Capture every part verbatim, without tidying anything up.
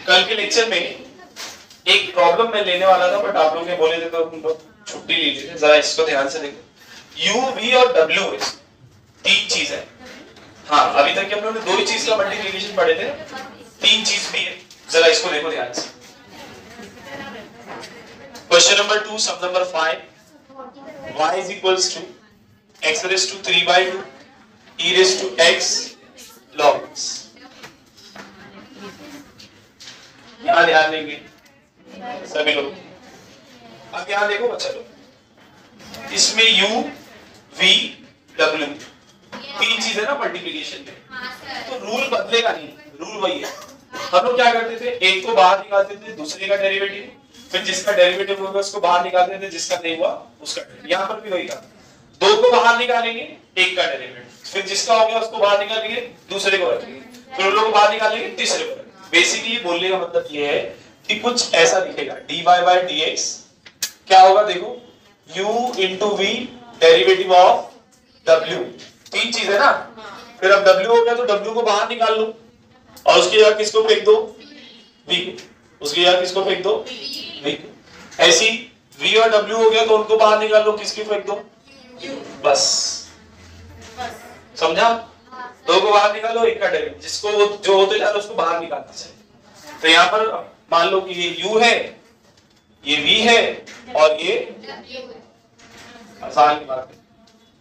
कल के लेक्चर में एक प्रॉब्लम मैं लेने वाला था, बट आप लोग ने बोले थे तो हम लोग छुट्टी ली थी। जरा इसको ध्यान से देखो, u v और w है, तीन चीज है। हाँ, अभी तक हम लोग ने दो ही चीज का मल्टीप्लिकेशन पढ़े थे, तीन चीज भी है। जरा इसको देखो ध्यान से। Question number two, sum number five, y is equals to x raised to three by two e raised to x log x। यहाँ ध्यान देंगे सभी लोग। अब यहाँ देखो बच्चा लोग, इसमें u v w तीन चीज है ना मल्टीप्लिकेशन में, तो रूल बदलेगा नहीं, रूल वही है। हम लोग क्या करते थे, एक को बाहर निकालते थे, दूसरे का डेरिवेटिव, फिर जिसका डेरिवेटिव होगा उसको बाहर निकालते थे, जिसका नहीं हुआ उसका। यहाँ पर भी वही था, दो को बाहर निकालेंगे, एक का डेरिवेटिव, फिर जिसका हो गया उसको बाहर निकालेंगे, दूसरे को रखेंगे, फिर उन लोगों को बाहर निकालेंगे, तीसरे को रखेंगे। बेसिकली बोलने का मतलब ये है कि कुछ ऐसा दिखेगा, dy by dx क्या होगा देखो, u into v derivative of w, तीन चीज है ना। फिर अब w हो गया तो w को बाहर निकाल लो और उसके जगह किसको फेंक दो, v को, उसके जगह किसको फेंक दो, v को। ऐसी v और w हो गया तो उनको बाहर निकाल लो, किसकी फेंक दो, बस समझा। दो को बाहर निकालो, एक का डेरिवेटिव, जिसको वो जो होते जा रहा उसको बाहर निकालते चले। तो यहाँ पर मान लो कि ये u है, ये v है और ये आसान की बात है।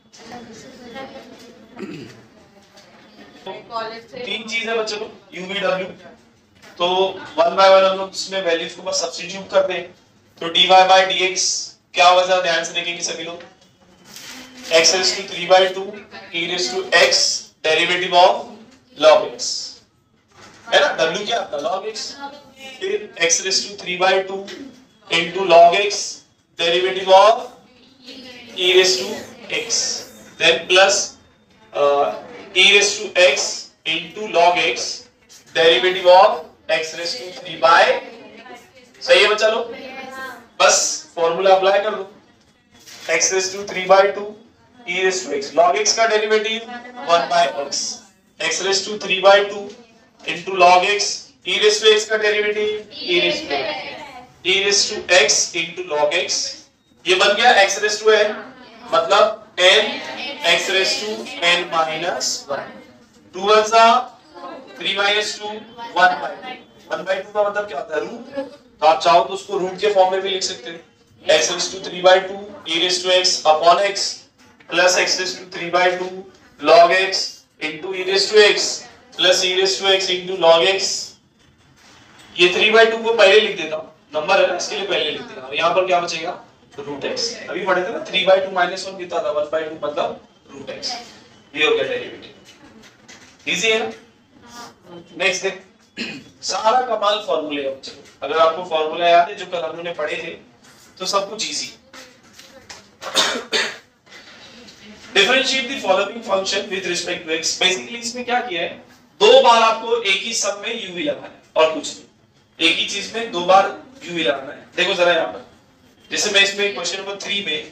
तीन चीज है बच्चों, u v w, तो वन बाय वन हम लोग इसमें वैल्यूज को बस सब्स्टिट्यूट कर दें। तो dy by dx क्या होगा, जरा ध्यान से देखेंगे सभी लोग, x raised to three by two e raised to x derivative of log x है ना, w क्या आपका log x, फिर x raised to three by two into log x derivative of e raised to x, then plus uh, e raised to x into log x derivative of x raised to three by, सही है बच्चा लोग, बस formula apply कर लो, x raised to three by two e raised to x, log x का derivative one by x, x raised to three by two into log x, e raised to x का derivative e raised to e raised to x into log x, ये बन गया x raised to n, मतलब n x raised to n minus one, two one सा three minus two, one by two, one by two का मतलब क्या होता है, रूट। तो आप चाहो तो उसको रूट के फॉर्म में भी लिख सकते हैं, x raised to three by two e raised to x upon x plus x raised to three by two log x into e raised to x plus e raised to x into log x। ये three by two को पहले लिख देता हूँ, number है ना इसके लिए पहले लिख देता हूँ। यहाँ पर क्या बचेगा, रूट x। अभी पढ़े थे ना three by two minus one कितना था, वन by टू मतलब रूट x। ये हो गया डेरिवेटिव, इजी है। नेक्स्ट देख, सारा कमाल फॉर्मूले है बच्चों, अगर आपको फॉर्मूला याद है जो कल हमने पढ़े थे तो सब कुछ easy. Differentiate the following function with respect to x। Basically इसमें क्या किया है, दो बार आपको एक ही सम में u v लगाना है और कुछ नहीं, एक ही चीज में दो बार u v लगाना है। देखो जरा यहाँ पर, जैसे मैं इसमें क्वेश्चन नंबर थ्री में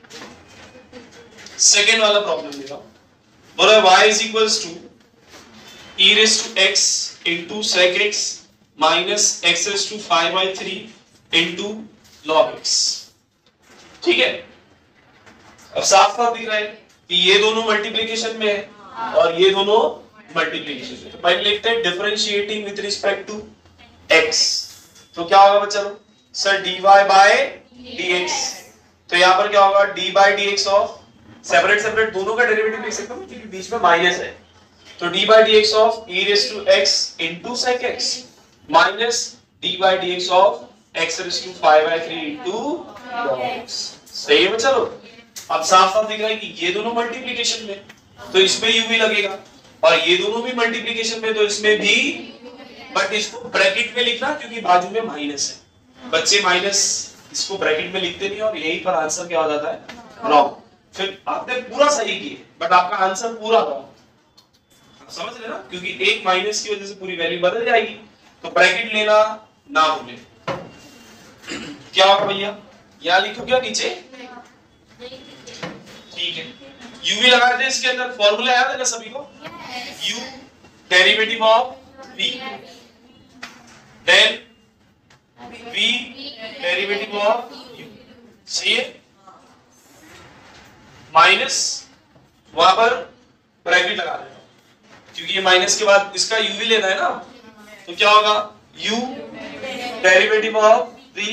सेकेंड वाला प्रॉब्लम ले रहा हूं, बोला y is equals to e raised to x into sec x minus x raised to five by three into log x। ठीक है, अब साफ साफ दिख रहा है कि ये दोनों मल्टीप्लिकेशन में है और ये दोनों मल्टीप्लिकेशन में। तो पहले लिखते हैं differentiating with respect to x, तो क्या होगा बच्चा लोग, सर dy by dx, तो यहाँ पर क्या होगा, d by dx of, separate separate दोनों का डेरिवेटिव लिख सकता हूँ क्योंकि बीच में माइनस है, तो d by dx of e raised to x into sec x minus d by dx of x raised to five by three into log x। सही है बच्चा लोग, अब साफ साफ दिख रहा है कि ये दोनों मल्टीप्लिकेशन में तो इसमें u भी लगेगा और ये दोनों भी मल्टीप्लिकेशन में तो इसमें भी, बट इसको ब्रैकेट में लिखना क्योंकि बाजू में माइनस है। बच्चे माइनस इसको ब्रैकेट में लिखते नहीं और यही पर आंसर क्या हो जाता है, रॉन्ग। फिर आपने पूरा सही किया बट आपका आंसर पूरा रॉन्ग, समझ लेना, क्योंकि एक माइनस की वजह से पूरी वैल्यू बदल जाएगी। तो ब्रैकेट लेना ना भूलें। क्या होगा भैया, यहाँ लिखो क्या नीचे, ठीक है, u भी लगा दें इसके अंदर, फॉर्मूला याद है ना सभी को, u derivative of v, then v derivative of u, सही है, माइनस वहां पर ब्रैकेट लगा देना क्योंकि ये माइनस के बाद इसका u भी लेना है ना, तो क्या होगा u derivative of v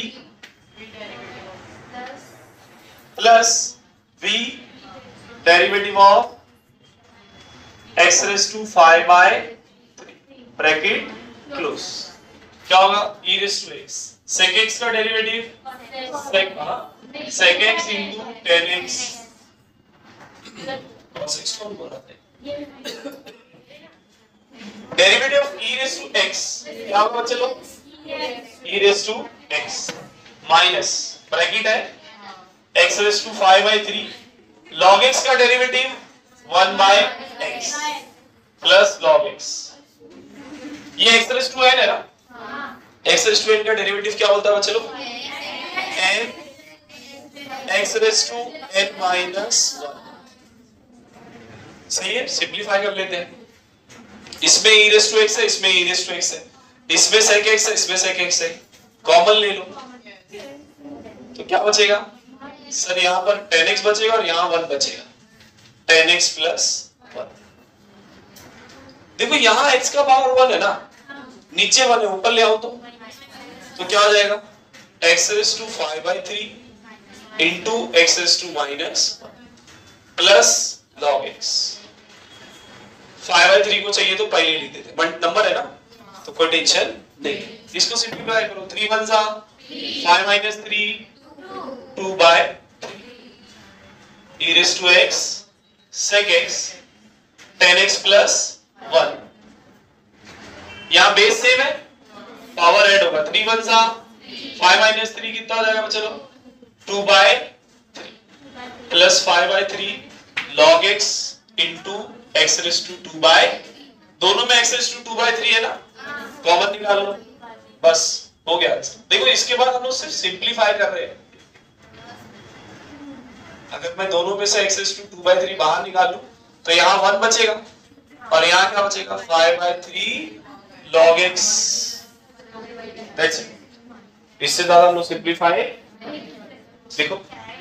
plus v derivative of x raise to five by three bracket close, क्या होगा e raise to x, sec x का derivative sec sec x into tan x, cos x कौन बोल रहा है, derivative of e raise to x क्या होगा चलो e raise to x minus bracket है x raise to five by three log x का derivative one by x plus log x, ये x रेस टू n है ना, x raise to n का derivative क्या बोलता है चलो n x raise to n minus one, सही है, सिंपलीफाई कर लेते हैं, इसमें e रेस टू x है, इसमें e रेस टू x है, इसमें sec x है, इसमें sec x है, कॉमन ले लो तो क्या बचेगा सर, यहाँ पर tan x बचेगा और यहाँ वन बचेगा, tan x प्लस वन, देखो यहाँ x का पावर वन है ना, नीचे वन है, ऊपर ले आओ तो तो क्या हो जाएगा x raise to five by three into x raise to minus plus log x, five by three को चाहिए तो पहले लिख देते, बट नंबर है ना तो कोई टेंशन नहीं, इसको सिंपलीफाई करो, थ्री वन जा five minus three two by e raised to x sec x tan x plus one, यहाँ बेस सेम है, पावर ऐड होगा, थ्री वन सा फाइव माइनस थ्री कितना हो जाएगा चलो two by three plus five by three log x into x raise to two by, दोनों में x raise to two by three है ना, कॉमन निकाल लो, बस हो गया। देखो इसके बाद हम लोग सिर्फ सिंपलीफाई कर रहे हैं, अगर मैं दोनों में से x raise to two by three बाहर निकाल लूं तो यहाँ वन बचेगा और यहाँ क्या बचेगा five by three log x, that's it, इससे ज्यादा हम लोग सिंपलीफाई, देखो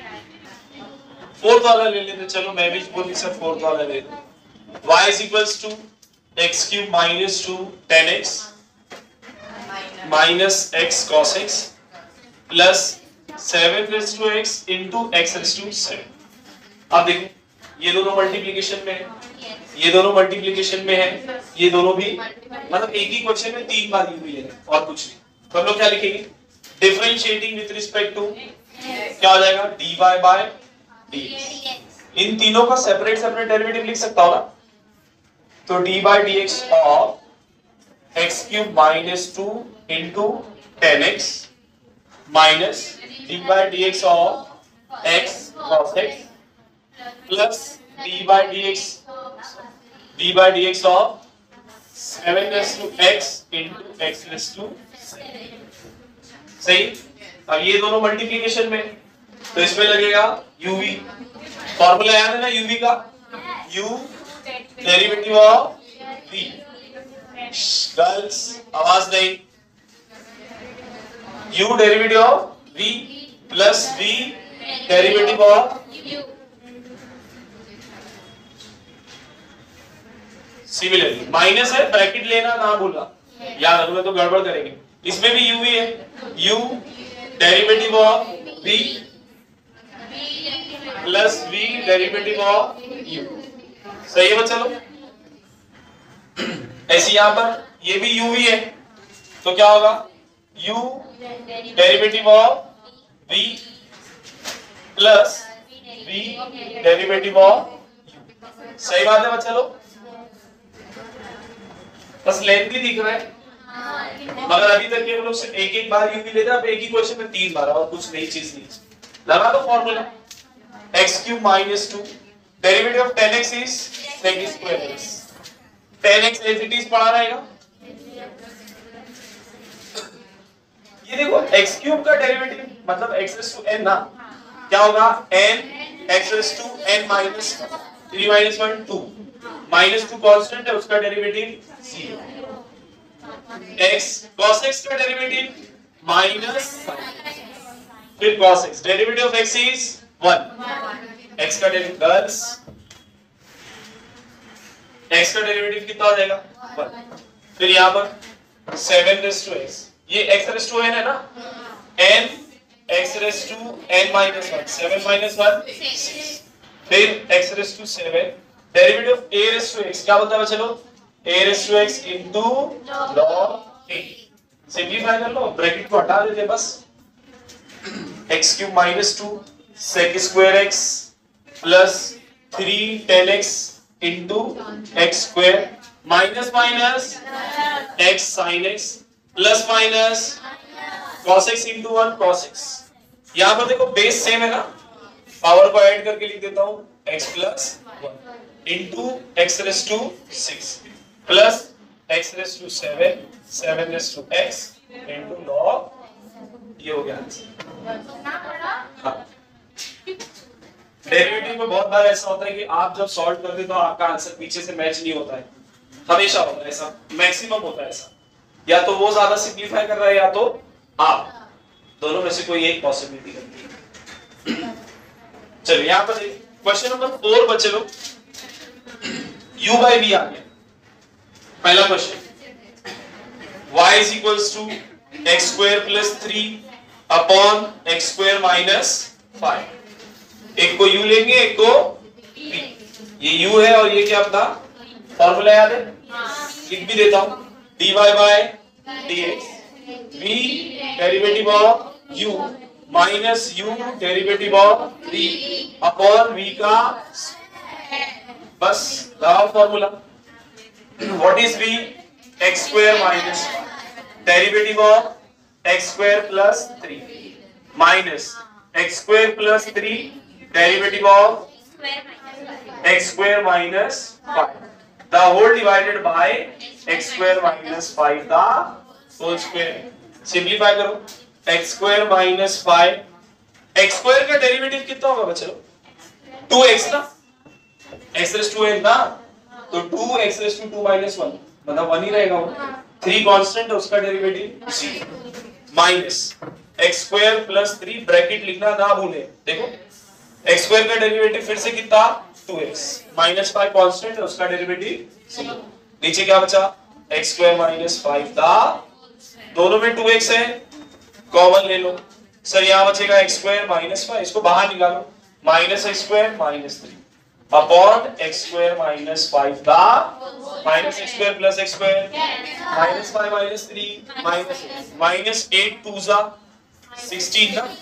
फोर्थ वाला ले लेते, चलो मैं भी बोली सर फोर्थ वाला ले लेते, y is equals to x cube minus two tan x minus x cos x plus seven raise to x into x raise to seven. अब देखो ये दोनों मल्टीप्लिकेशन में है, ये दोनों मल्टीप्लिकेशन में है, ये दोनों भी, मतलब एक ही क्वेश्चन में तीन बार यूं ही लेना और कुछ नहीं, तो हम लोग क्या लिखेंगे डिफरेंशिएटिंग विद रिस्पेक्ट टू, क्या हो जाएगा dy by dx, इन तीनों का सेपरेट सेपरेट डेरिवेटिव लिख सकता हूं ना, तो d by dx of x cube minus two into tan x minus d by dx of x cos x plus d by dx d by dx of seven raised to x into x raised to seven, सही। अब ये दोनों multiplication में, तो इसमें लगेगा uv, formula याद है ना uv का, u derivative of v, girls आवाज नहीं, u derivative of v plus v derivative of u, similarly minus है, ब्रैकेट लेना ना भूलना, याद रखना तो गड़बड़ करेंगे, इसमें भी u ही है, u derivative of v plus v derivative of u, सही है बच्चा लोग। ऐसे यहां पर ये भी u ही है, तो क्या होगा u derivative of v plus v derivative of u, सही बात है बच्चा लोग, बस लेंथी दिख रहा है, मगर अभी तक ये लोग सिर्फ एक एक बार u भी लेते हैं, अब एक ही क्वेश्चन में तीन बार और कुछ नई चीज नहीं, लगा दो formula x cube minus two derivative of tan x is sec square x, tan x as it is पढ़ा रहेगा, ये देखो x क्यूब का डेरिवेटिव मतलब x रेज़ टू n ना, क्या होगा n x raise to n minus three minus one two, minus two constant है, उसका derivative zero, x cos x का डेरिवेटिव माइनस फिर cos x, derivative of x is one, x का derivative girls x का derivative कितना हो जाएगा one, फिर यहाँ पर सेवन रेस टू x, ये x रेस टू n है ना, n x raise to n minus one, seven minus one six, फिर x raise to seven, derivative of a raise to x क्या बोलता है चलो, a raise to x into log a, simplify कर लो, bracket को हटा देते बस, x cube minus two sec square x plus three tan x into x square minus minus x sin x plus minus cos x into one cos x, यहाँ पर देखो base same है ना, पावर को ऐड करके लिख देता हूँ x plus one into x raise to six plus x raise to seven, seven raise to x into log, ये हो गया आंसर। हाँ, डेरिवेटिव में बहुत बार ऐसा होता है कि आप जब सॉल्व करते तो आपका आंसर पीछे से मैच नहीं होता है, हमेशा होता है ऐसा, मैक्सिमम होता है ऐसा, या तो वो ज्यादा सिंपलीफाई कर रहा है या तो आप, दोनों में से कोई एक पॉसिबिलिटी करती है। चलिए यहाँ पर क्वेश्चन नंबर फोर बच्चे लोग, u बाई v आ गया, पहला question y is equals to x square plus three upon x square minus five, एक को u लेंगे एक को v, ये u है और ये क्या अपना फॉर्मूला याद है, लिख भी देता हूं, dy by dx, v derivative of u minus u derivative of v upon v का, बस लगा formula, what is v, x square minus derivative of x square plus three minus x square plus three derivative of x square minus five, the whole divided by x square minus five the whole square, simplify करो, x square minus five, x square का derivative कितना होगा बच्चों, two x ना, x raised to n ना, तो two x raised to two minus one, मतलब one ही रहेगा वो, थ्री कांस्टेंट है उसका derivative zero, minus x square plus three, bracket लिखना ना भूले, देखो x स्क्वायर का डेरिवेटिव फिर से कितना two x, minus five constant है उसका डेरिवेटिव, नीचे क्या बचा x स्क्वायर माइनस फाइव था, दोनों में टू एक्स है, कॉमन ले लो सर, यहाँ बचेगा x स्क्वायर माइनस फाइव, इसको बाहर निकालो, minus x square minus three upon x square minus five था, minus x square plus x square minus five minus three minus minus eight two जा sixteen ना,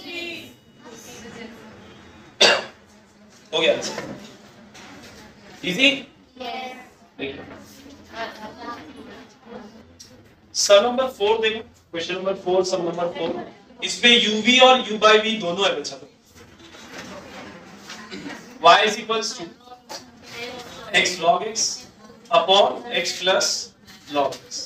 हो गया इजी, सम नंबर फोर देखो, question number four, sum number four, इसमें uv और u by v दोनों है बच्चा, y is equals to x log x upon x plus log x,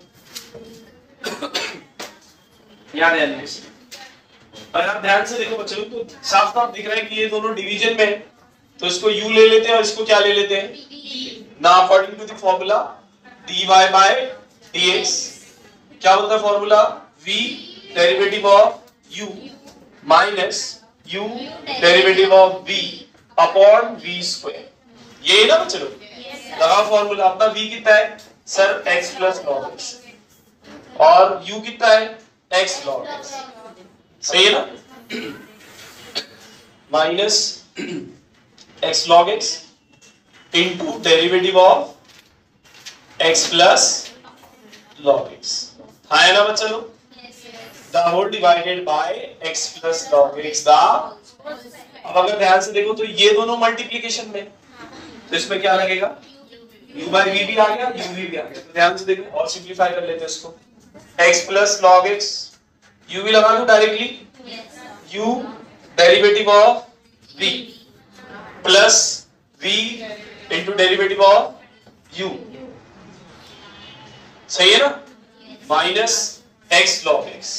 याद है नहीं, अगर आप ध्यान से देखो बच्चों तो साफ साफ दिख रहा है कि ये दोनों डिवीजन में है, तो इसको u ले लेते हैं और इसको क्या ले लेते हैं ना, according to the formula dy by dx, क्या बोलता है formula, v derivative of u minus u derivative of v upon v square, ये ना बच्चों लगा फॉर्मूला, अपना v कितना है sir x plus log x और u कितना है x log x, सही है ना, minus x log x into derivative of x plus log x, है ना बच्चा लोग, the whole divided by x plus log x the, अब अगर ध्यान से देखो तो ये दोनों मल्टीप्लिकेशन में, तो इसमें क्या लगेगा u by v भी आ गया, uv भी आ गया, तो ध्यान से देखो और सिंपलीफाई कर लेते हैं इसको, x plus log x, u भी लगा दो directly, u derivative of v plus v into derivative of u, सही है ना, minus x log x,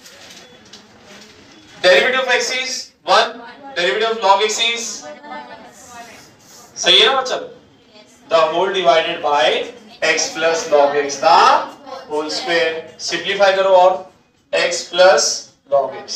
derivative of x is one, derivative of log x is, सही है ना बच्चा, the whole divided by x plus log x the whole square, simplify करो और x plus log x,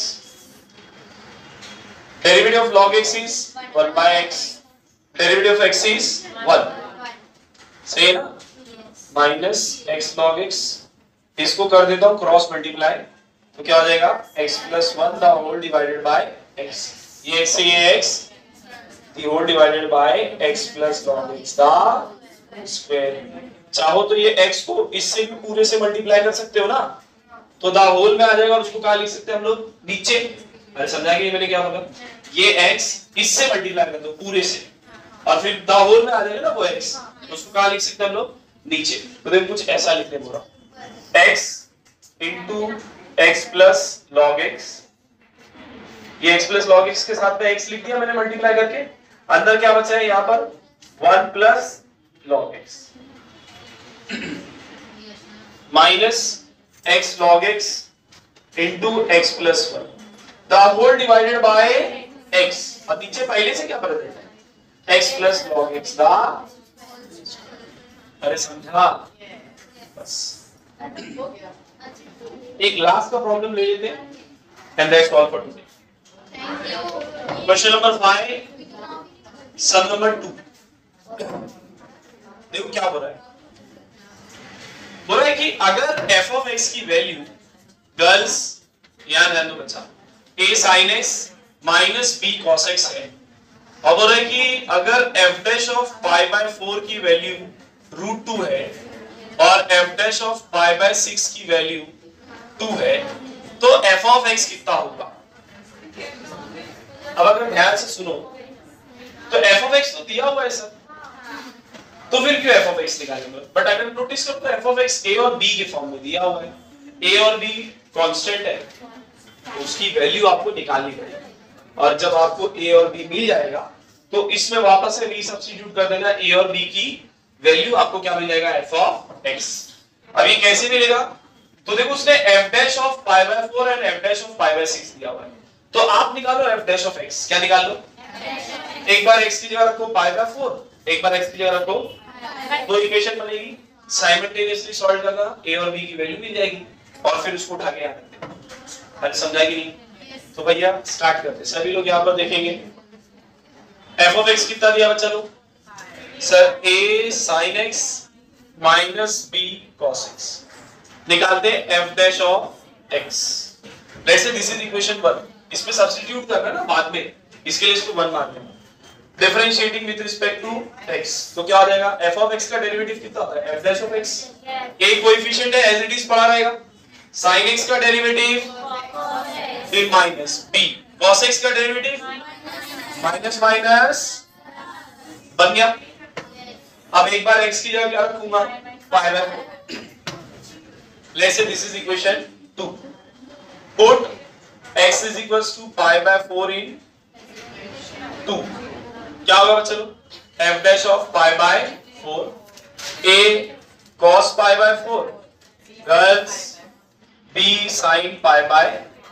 derivative of log x is one by x, derivative of x is one, सही है ना, minus x log x, इसको कर देता हूं cross multiply, तो क्या हो जाएगा x plus one the whole divided by x, ये x से ये x the whole divided by x plus log x the square। चाहो तो ये x को इससे भी पूरे से मल्टीप्लाई कर सकते हो ना, तो द होल में आ जाएगा और उसको कहाँ लिख सकते हैं हम लोग नीचे। अरे समझा कि मैंने क्या बोला, ये x इससे मल्टीप्लाई कर दो पूरे से और फिर द होल में आ जाएगा ना वो x, तो उसको कहाँ लिख सकते हैं हम लोग नीचे। तो देखो कुछ ऐसा लिखने बोल रहा, x into x plus log x, ये x plus log x के साथ में x लिख दिया मैंने मल्टीप्लाई करके, अंदर क्या बचा है यहाँ पर one plus log x minus x log x into x plus one the whole divided by x, और नीचे पहले से क्या पढ़ रहे हैं x plus log x the, अरे समझा, बस एक लास्ट का प्रॉब्लम ले लेते हैं and that's all for today. Question number five, sum number two, देखो क्या बोल रहा है, बोल रहा है कि अगर f of x की वैल्यू गर्ल्स याद रहने दो बच्चा a sin x minus b cos x है, और बोल रहा है कि अगर f dash of pi by four की वैल्यू रूट टू है और f dash of pi by six की वैल्यू टू है, तो f of x कितना होगा। अब अगर ध्यान से सुनो तो f of x तो दिया हुआ है सर, तो फिर क्यों f of x निकालेंगे, बट अगर नोटिस करो तो f of x a और b के फॉर्म में दिया हुआ है, a और b कांस्टेंट है, तो उसकी वैल्यू आपको निकालनी पड़ेगी, और जब आपको a और b मिल जाएगा तो इसमें वापस से रीसब्स्टिट्यूट कर देना, a और b की वैल्यू आपको क्या मिल जाएगा f of x। अब ये कैसे मिलेगा, तो देखो उसने f dash of pi by four and f dash of pi by six दिया हुआ है, तो आप निकालो f dash of x, क्या निकाल लो, एक बार x की जगह रखो pi by फोर, एक बार x की जगह रखो, दो इक्वेशन बनेगी, साइमल्टेनियसली सॉल्व करना, a और b की वैल्यू मिल जाएगी और फिर उसको उठा के यहाँ रख देना। अरे समझा कि नहीं, तो भैया स्टार्ट करते हैं, सभी लोग यहाँ पर देखेंगे f of x कितना दिया बच्चा लोग, sir a sin x minus b cos x, निकालते हैं f dash of x, let's say this is equation one, इसमें सब्स्टिट्यूट करना है ना बाद में, इसके लिए इसको वन मान लेना, differentiating with respect to x, तो क्या आ जाएगा f of x का डेरिवेटिव कितना होता है f dash of x, a coefficient है एज इट इज पड़ा रहेगा, sin x का डेरिवेटिव फिर माइनस b, cos x का डेरिवेटिव माइनस माइनस बन गया। अब एक बार x की जगह क्या रखूंगा pi by four, let's say this is equation two, put x is equals to pi by four in two, क्या होगा बच्चों f dash of pi by four, a cos pi by four, girls b sin pi by,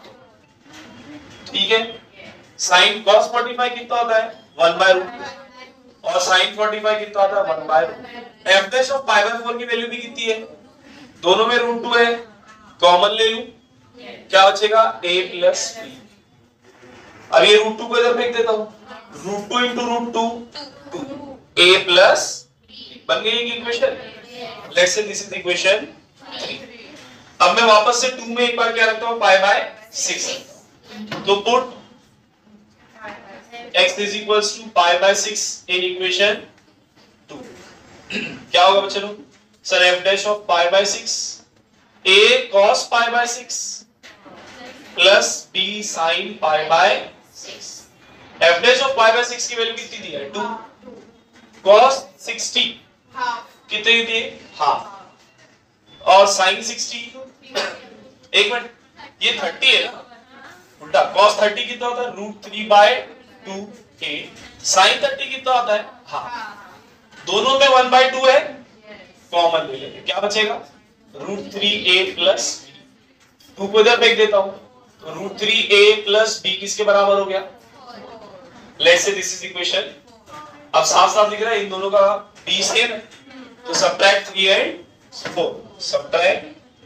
ठीक है, sin cos forty five कितना होता है one by root, और sin forty five कितना होता है one by root, f dash of pi by four की वैल्यू भी कितनी है, दोनों में रूट टू है, कॉमन ले लूं, क्या बचेगा a प्लस b, अब ये रूट टू को इधर फेंक देता हूं, root two into root two two, a plus बन गई एक equation, let's say this is equation three. अब मैं वापस से टू में एक बार क्या रखता हूं पाई बाय सिक्स, तो put x is equals to pi by six in equation two, क्या होगा बच्चों sir f dash of pi by six, a cos pi by six plus b sin pi by six, f dash of pi by six की value कितनी दी है to, cos sixty कितनी दी है हाफ, और sin सिक्सटी एक minute ये थर्टी है ना, उल्टा cos थर्टी कितना होता है root three by two a, sin thirty कितना होता है हाफ, दोनों में वन बाय टू है, कॉमन ले लेंगे, क्या बचेगा root three a plus b, two को इधर फेंक देता हूं, तो root three a plus b किसके बराबर हो गया, let's say this is equation, अब साफ साफ दिख रहा है इन दोनों का b सेम है, तो subtract three and four, subtract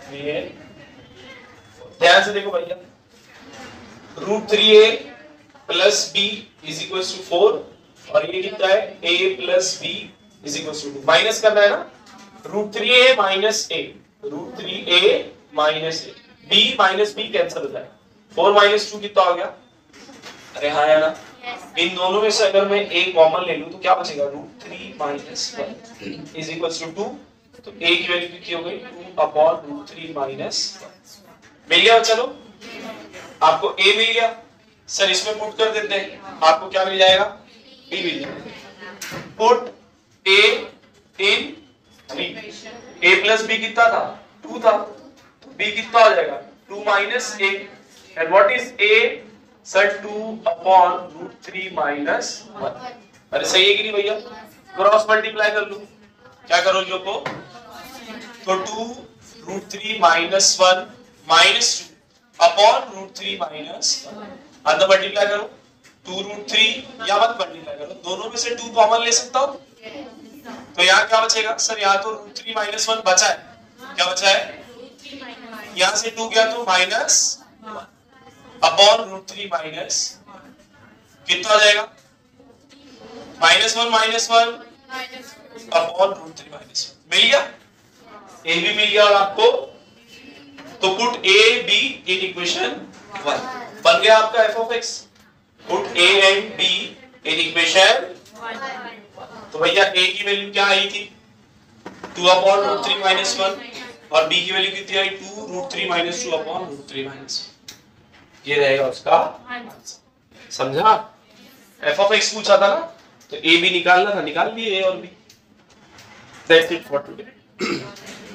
ये ध्यान से देखो भैया, root three a plus b is equal to four और ये कितना है a plus b is equal to two. Minus करना है ना, root three a minus a, root three a minus a, b minus b cancel होता है, four minus two कितना हो गया? अरे हाँ है ना, इन दोनों में से अगर मैं a कॉमन ले लूं तो क्या बचेगा? Root three minus one is equal to two. तो a की वैल्यू कितनी हो गई? Two upon root three minus one. मिल गया? चलो आपको a मिल गया, सर इसमें पुट कर देते हैं, आपको क्या मिल जाएगा? b मिल जाएगा। Put a in three, a plus b कितना था? टू था, तो b कितना हो जाएगा? Two minus a and what is a? Sir two upon root three minus one. अरे सही है कि नहीं भैया? क्रॉस मल्टीप्लाई कर लो, क्या करो जो को, तो two root three minus one minus two upon root three minus one, अंदर मल्टीप्लाई करो, टू रूट थ्री या मत मल्टीप्लाई करो, दोनों में से टू कॉमन ले सकता हूं, तो यहाँ क्या बचेगा? सर यहाँ तो रूट थ्री माइनस वन बचा है, क्या बचा है? यहाँ से टू गया तो minus one upon root three minus कितना आ जाएगा? Minus one minus one upon root three minus one. मिल गया? ए भी मिल गया और आपको, तो put a b in equation one, बन गया आपका f of x. Put a and b in equation one. तो भैया ए की वैल्यू क्या आई थी? Two upon root three minus one और बी की वैल्यू कितनी आई? To root three minus two upon root three minus one. ये रहेगा उसका आंसर। समझा? एफ ऑफ एक्स पूछा था ना, तो ए बी निकालना था, निकाल लिए ए और b. That's it for today.